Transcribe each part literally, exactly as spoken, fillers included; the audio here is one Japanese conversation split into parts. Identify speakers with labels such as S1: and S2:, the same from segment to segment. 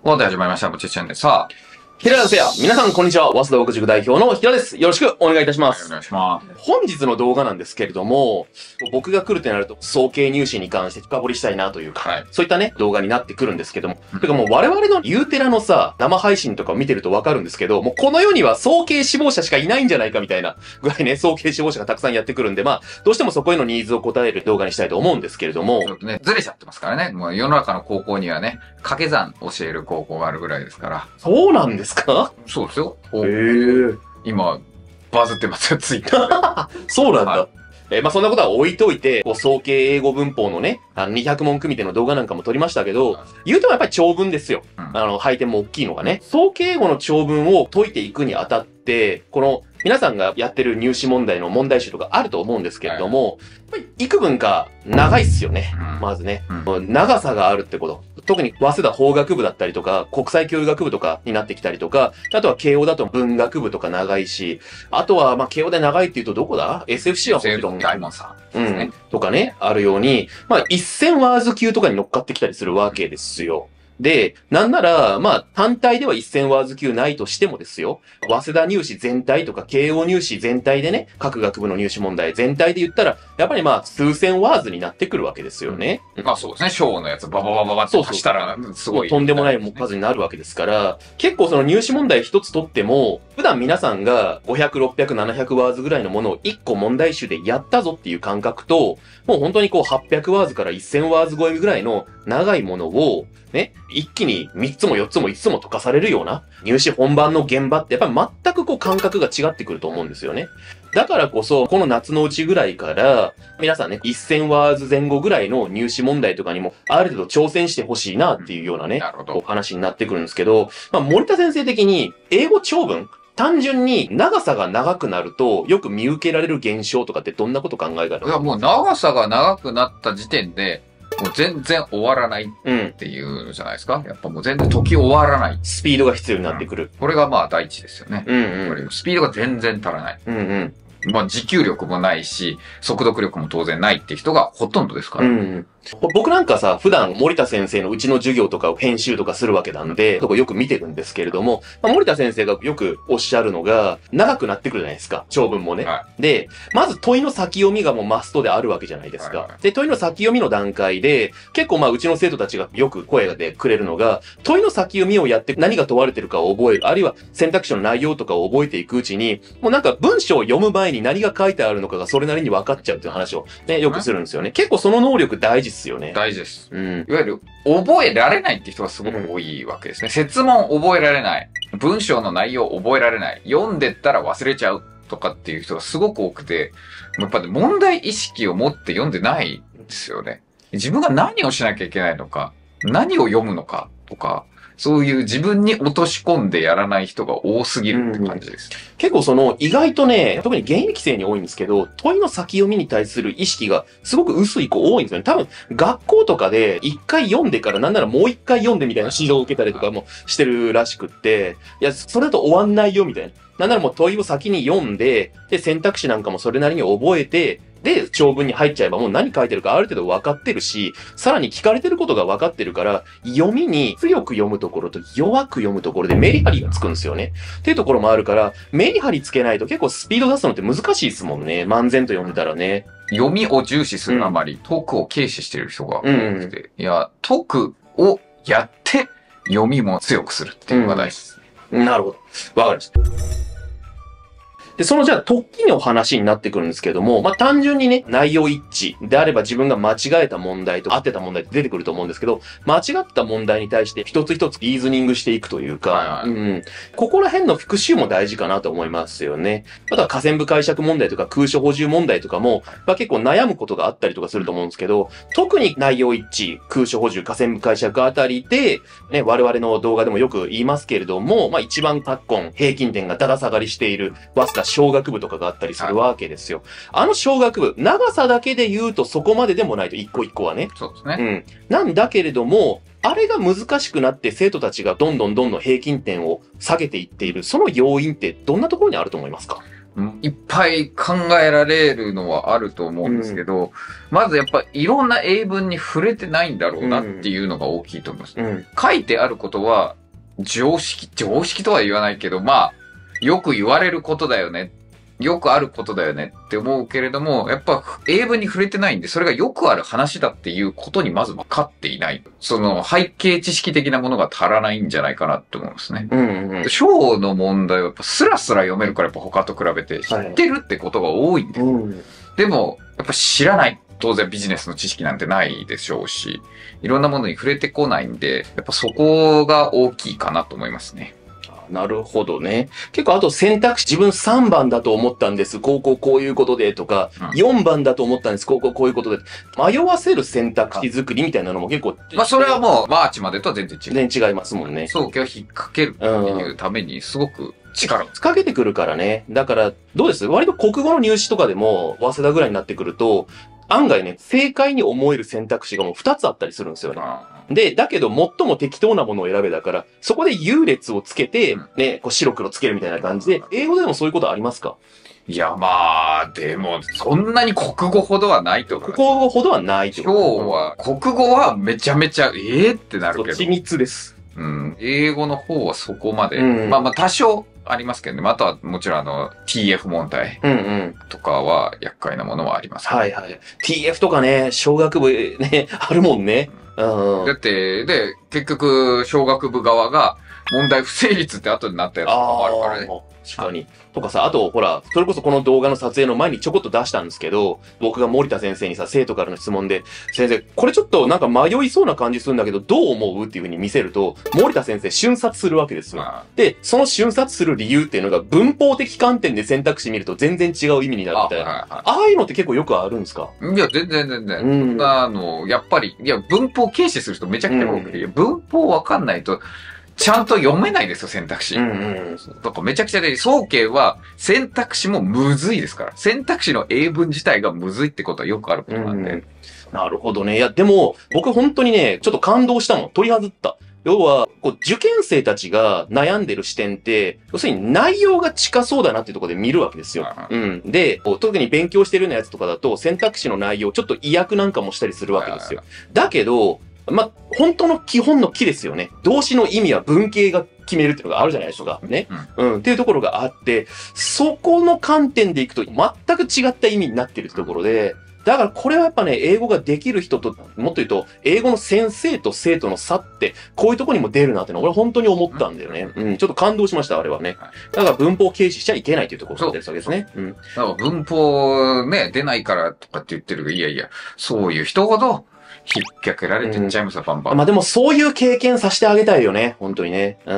S1: おで始まりました。ぼちちゃんです。さあ、
S2: 平田先生、皆さんこんにちは。早稲田奥塾代表の平田です。よろしくお願いいたします。
S1: お願いします。
S2: 本日の動画なんですけれども、僕が来るとなると、早慶入試に関して深掘りしたいなというか、はい、そういったね、動画になってくるんですけども、うん、てかもう我々のユーテラのさ、生配信とかを見てるとわかるんですけど、もうこの世には早慶志望者しかいないんじゃないかみたいなぐらいね、早慶志望者がたくさんやってくるんで、まあ、どうしてもそこへのニーズを答える動画にしたいと思うんですけれども、
S1: ちょっとね、ずれちゃってますからね。もう世の中の高校にはね、掛け算教える高校があるぐらいですから。
S2: そうなんですか？
S1: そうですよ。
S2: へー。
S1: 今、バズってますよ、ツイッター。
S2: そうなんだ。はい、えー、まあ、そんなことは置いといて、こう、早慶英語文法のね、あの、にひゃく問組手の動画なんかも撮りましたけど、言うてもやっぱり長文ですよ。うん、あの、配点も大きいのがね。早慶英語の長文を解いていくにあたって、この、皆さんがやってる入試問題の問題集とかあると思うんですけれども、はい、やっぱり幾分か長いっすよね。うん、まずね、うん。長さがあるってこと。特に早稲田法学部だったりとか、国際教育学部とかになってきたりとか、あとは慶応だと文学部とか長いし、あとはまあ慶応で長いっていうとどこだ ?エスエフシー はもちろん。
S1: 大門さ
S2: ん。うん。とかね、あるように、まあせんワーズ級とかに乗っかってきたりするわけですよ。で、なんなら、まあ、単体ではせんワーズ級ないとしてもですよ。早稲田入試全体とか、慶応入試全体でね、各学部の入試問題全体で言ったら、やっぱりまあ、数千ワーズになってくるわけですよね。
S1: うん、まあそうですね。小のやつバババババって足したら、すごい。
S2: とんでもない数になるわけですから、結構その入試問題一つ取っても、普段皆さんがごひゃく、ろっぴゃく、ななひゃくワーズぐらいのものをいっこ問題集でやったぞっていう感覚と、もう本当にこうはっぴゃくワーズからせんワーズ超えぐらいの長いものを、ね、一気にみっつもよっつもいつつも解かされるような入試本番の現場ってやっぱり全くこう感覚が違ってくると思うんですよね。だからこそ、この夏のうちぐらいから、皆さんね、せんワーズ前後ぐらいの入試問題とかにも、ある程度挑戦してほしいなっていうようなね、お話になってくるんですけど、まあ、森田先生的に、英語長文単純に長さが長くなると、よく見受けられる現象とかってどんなこと考えられる？
S1: いや、もう長さが長くなった時点で、もう全然終わらないっていうじゃないですか。うん、やっぱもう全然時終わらない。
S2: スピードが必要になってくる。うん、
S1: これがまあ第一ですよね。
S2: うんうん、
S1: スピードが全然足らない。
S2: うんうん
S1: まあ持久力もないし、速読力も当然ないっていう人がほとんどですから。
S2: うん、僕なんかさ、普段森田先生のうちの授業とかを編集とかするわけなんで、そこよく見てるんですけれども、まあ、森田先生がよくおっしゃるのが、長くなってくるじゃないですか。長文もね。はい、で、まず問いの先読みがもうマストであるわけじゃないですか。はいはい、で、問いの先読みの段階で、結構まあうちの生徒たちがよく声でくれるのが、問いの先読みをやって何が問われてるかを覚える、あるいは選択肢の内容とかを覚えていくうちに、もうなんか文章を読む前に何が書いてあるあるのかがそれなりに分かっちゃうっていう話をね、よくするんですよね。結構その能力大事っすよね。
S1: 大事です。
S2: うん。
S1: いわゆる、覚えられないって人がすごく多いわけですね。うん、設問覚えられない。文章の内容覚えられない。読んでったら忘れちゃうとかっていう人がすごく多くて、やっぱり問題意識を持って読んでないんですよね。自分が何をしなきゃいけないのか、何を読むのかとか、そういう自分に落とし込んでやらない人が多すぎるって感じです。
S2: うん、結構その意外とね、特に現役生に多いんですけど、問いの先読みに対する意識がすごく薄い子多いんですよね。多分学校とかで一回読んでからなんならもう一回読んでみたいな指導を受けたりとかもしてるらしくって、いや、それだと終わんないよみたいな。なんならもう問いを先に読んで、で、選択肢なんかもそれなりに覚えて、で、長文に入っちゃえばもう何書いてるかある程度分かってるし、さらに聞かれてることが分かってるから、読みに強く読むところと弱く読むところでメリハリがつくんですよね。っていうところもあるから、メリハリつけないと結構スピード出すのって難しいですもんね。漫然と読んでたらね。
S1: 読みを重視するあまり、うん、解くを軽視してる人が多くて、うん、いや、解くをやって、読みも強くするっていうのが大事です。
S2: うん、なるほど。わかりました。で、そのじゃあ、突起の話になってくるんですけども、まあ、単純にね、内容一致であれば自分が間違えた問題と合ってた問題って出てくると思うんですけど、間違った問題に対して一つ一つリーズニングしていくというか、はいはい、うん、ここら辺の復習も大事かなと思いますよね。あとは下線部解釈問題とか空所補充問題とかも、まあ、結構悩むことがあったりとかすると思うんですけど、特に内容一致、空所補充、下線部解釈あたりで、ね、我々の動画でもよく言いますけれども、まあ、一番昨今平均点がだだ下がりしている、早稲田小学部とかがあったりするわけですよ。はい、あの小学部、長さだけで言うとそこまででもないと一個一個はね。
S1: そうですね。
S2: うん。なんだけれども、あれが難しくなって生徒たちがどんどんどんどん平均点を下げていっている、その要因ってどんなところにあると思いますか？
S1: いっぱい考えられるのはあると思うんですけど、うん、まずやっぱいろんな英文に触れてないんだろうなっていうのが大きいと思います。うん、書いてあることは常識、常識とは言わないけど、まあ、よく言われることだよね。よくあることだよねって思うけれども、やっぱ英文に触れてないんで、それがよくある話だっていうことにまず分かっていない。その背景知識的なものが足らないんじゃないかなって思うんですね。うんうん、章の問題はやっぱスラスラ読めるからやっぱ他と比べて知ってるってことが多いんで。はい、うん、でも、やっぱ知らない。当然ビジネスの知識なんてないでしょうし、いろんなものに触れてこないんで、やっぱそこが大きいかなと思いますね。
S2: なるほどね。結構あと選択肢自分さんばんだと思ったんです。こうこうこういうことでとか、うん、よんばんだと思ったんです。こうこうこういうことで。迷わせる選択肢作りみたいなのも結構。
S1: まあそれはもうマーチまでとは全然違う。
S2: 全然違いますもんね。
S1: 早期を引っ掛けるっていうためにすごく力を
S2: かけてくるからね。だからどうです？割と国語の入試とかでも早稲田ぐらいになってくると、案外ね、正解に思える選択肢がもうふたつあったりするんですよね。で、だけど最も適当なものを選べだから、そこで優劣をつけて、ね、こう白黒つけるみたいな感じで、英語でもそういうことありますか？
S1: いや、まあ、でも、そんなに国語ほどはないと思います。
S2: 国語ほどはないって
S1: こと。今日は、国語はめちゃめちゃ、ええー、ってなるけど。
S2: 緻密です。
S1: うん。英語の方はそこまで。うん、まあまあ、多少ありますけどね。あとはもちろんあの、ティーエフ 問題とかは厄介なものはあります、
S2: ね。はいはい。ティーエフ とかね、小学部ね、あるもんね。
S1: うん、だって、で、結局、小学部側が問題不成立って後になったやつとかもあるからね。
S2: 確かに。とかさ、あと、ほら、それこそこの動画の撮影の前にちょこっと出したんですけど、僕が森田先生にさ、生徒からの質問で、先生、これちょっとなんか迷いそうな感じするんだけど、どう思うっていう風に見せると、森田先生瞬殺するわけですよ。で、その瞬殺する理由っていうのが、文法的観点で選択肢見ると全然違う意味になるみたいな。あ、はいはい、ああいうのって結構よくあるんですか？
S1: いや、全然全然。うん、あの、やっぱり、いや、文法軽視する人めちゃくちゃ多くて、うん、文法わかんないと、ちゃんと読めないですよ、選択肢。うんうん。だからめちゃくちゃで、早慶は選択肢もむずいですから。選択肢の英文自体がむずいってことはよくあることなんで。うん、
S2: なるほどね。いや、でも、僕本当にね、ちょっと感動したもん。取り外った。要は、こう、受験生たちが悩んでる視点って、要するに内容が近そうだなっていうところで見るわけですよ。うん。で、特に勉強してるようなやつとかだと、選択肢の内容、ちょっと意訳なんかもしたりするわけですよ。だけど、まあ、本当の基本の木ですよね。動詞の意味は文系が決めるっていうのがあるじゃないですか。ね。うん。うん、っていうところがあって、そこの観点でいくと全く違った意味になってるってところで、だからこれはやっぱね、英語ができる人と、もっと言うと、英語の先生と生徒の差って、こういうところにも出るなってのは、俺本当に思ったんだよね。うん、ちょっと感動しました、あれはね。だから文法を軽視しちゃいけないというところが出るわけですね。うん。
S1: だから文法ね、出ないからとかって言ってるけど、いやいや、そういう人ほど、引っ掛けられてっちゃいますよ、バンバン。
S2: まあでもそういう経験させてあげたいよね。本当にね。うん。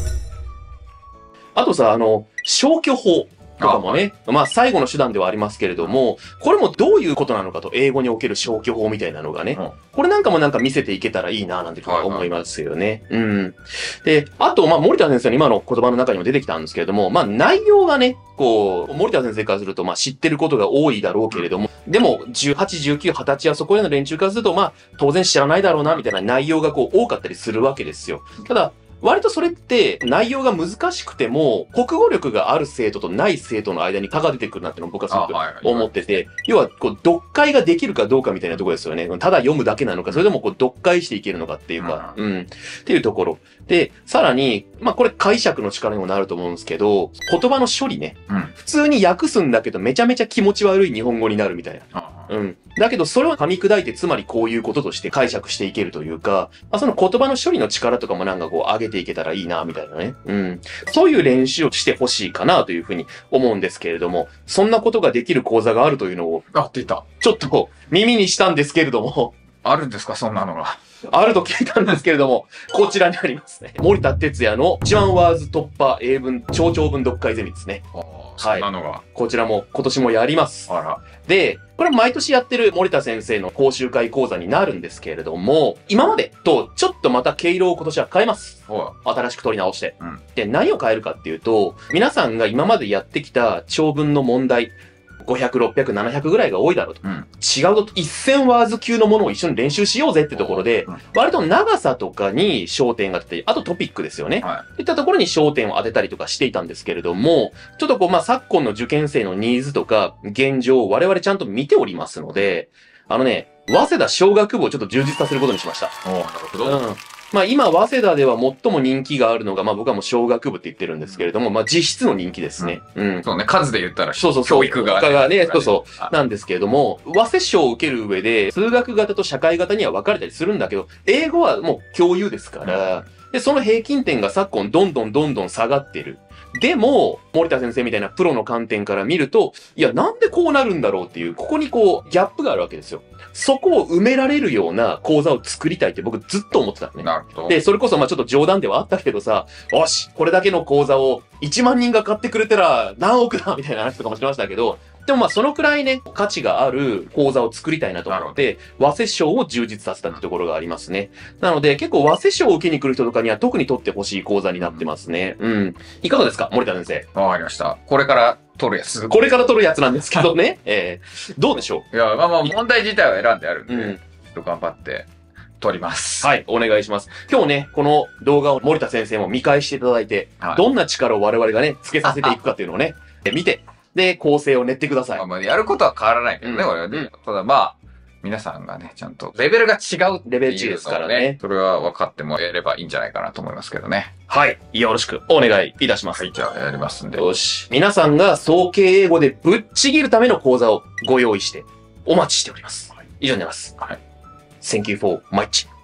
S2: あとさ、あの、消去法とかもね。あまあ最後の手段ではありますけれども、これもどういうことなのかと、英語における消去法みたいなのがね。うん、これなんかもなんか見せていけたらいいな、なんて思いますよね。はいはい、うん。で、あと、まあ森田先生の今の言葉の中にも出てきたんですけれども、まあ内容がね、こう、森田先生からすると、まあ知ってることが多いだろうけれども、でも、じゅうはち、じゅうきゅう、はたちやそこへの連中からすると、まあ、当然知らないだろうな、みたいな内容がこう、多かったりするわけですよ。ただ、割とそれって内容が難しくても、国語力がある生徒とない生徒の間に差が出てくるなっていうのを僕はすごく思ってて、要は、こう、読解ができるかどうかみたいなところですよね。ただ読むだけなのか、それでもこう、読解していけるのかっていうか、うん、っていうところ。で、さらに、まあこれ解釈の力にもなると思うんですけど、言葉の処理ね。うん、普通に訳すんだけど、めちゃめちゃ気持ち悪い日本語になるみたいな。うん。だけど、それを噛み砕いて、つまりこういうこととして解釈していけるというか、まあ、その言葉の処理の力とかもなんかこう上げていけたらいいな、みたいなね。うん。そういう練習をしてほしいかな、というふうに思うんですけれども、そんなことができる講座があるというのを、
S1: あ、出た。
S2: ちょっと耳にしたんですけれども。
S1: あるんですか、そんなのが。
S2: あると聞いたんですけれども、こちらにありますね。森田哲也の一万ワーズ突破英文超長文読解ゼミですね。
S1: はい。なのが。
S2: こちらも今年もやります。あら。で、これ毎年やってる森田先生の講習会講座になるんですけれども、今までとちょっとまた毛色を今年は変えます。新しく取り直して。うん、で、何を変えるかっていうと、皆さんが今までやってきた長文の問題、 ごひゃく、ろっぴゃく、ななひゃくぐらいが多いだろうと。
S1: うん。
S2: 違うとせんワーズ級のものを一緒に練習しようぜってところで、
S1: うん
S2: 割と長さとかに焦点が当てて、あとトピックですよね。
S1: は
S2: といったところに焦点を当てたりとかしていたんですけれども、ちょっとこう、まあ、昨今の受験生のニーズとか現状を我々ちゃんと見ておりますので、あのね、早稲田商学部をちょっと充実させることにしました。
S1: い。おー、なるほど。
S2: うん。まあ今、早稲田では最も人気があるのが、まあ僕はもう商学部って言ってるんですけれども、まあ実質の人気ですね。うん。
S1: そうね、数で言ったら、
S2: そうそうそう。
S1: 教育が。
S2: がね、そうそう。
S1: あ
S2: なんですけれども、早稲賞を受ける上で、数学型と社会型には分かれたりするんだけど、英語はもう共有ですから、で、その平均点が昨今どんどんどんどん下がってる。でも、森田先生みたいなプロの観点から見ると、いや、なんでこうなるんだろうっていう、ここにこう、ギャップがあるわけですよ。そこを埋められるような講座を作りたいって僕ずっと思ってたのね。
S1: なるほど。
S2: で、それこそまあちょっと冗談ではあったけどさ、よし、これだけの講座をいちまん人が買ってくれたら何億だみたいな話とかもしましたけど、でもまあそのくらいね、価値がある講座を作りたいなと思って、早稲賞を充実させたってところがありますね。なので結構早稲賞を受けに来る人とかには特に取ってほしい講座になってますね。うん。いかがですか森田先生。
S1: わかりました。これから取るやつ。
S2: これから取るやつなんですけどね。えー、どうでしょ
S1: いや、まあまあ問題自体は選んであるんで、
S2: ううん。
S1: ちょっと頑張って取ります。
S2: はい、お願いします。今日ね、この動画を森田先生も見返していただいて、
S1: はい
S2: どんな力を我々がね、つけさせていくかっていうのをね、見て、で、構成を練ってください
S1: まあ。まあやることは変わらないけどね、
S2: うん
S1: これはね。
S2: うん
S1: ただまあ、皆さんがね、ちゃんとレベルが違うっていうのをね、
S2: レベル違いですからね
S1: それは分かってもやればいいんじゃないかなと思いますけどね。
S2: はい、よろしくお願いいたします。
S1: はい、じゃあやりますんで。
S2: よし。皆さんが総計英語でぶっちぎるための講座をご用意してお待ちしております。以上になります。
S1: はい。
S2: Thank you for much.